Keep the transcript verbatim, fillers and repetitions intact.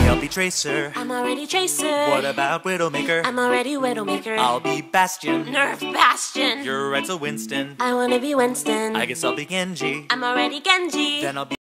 I'll be Tracer. I'm already Tracer. What about Widowmaker? I'm already Widowmaker. I'll be Bastion. Nerf Bastion. You're Edsel Winston. I wanna be Winston. I guess I'll be Genji. I'm already Genji. Then I'll be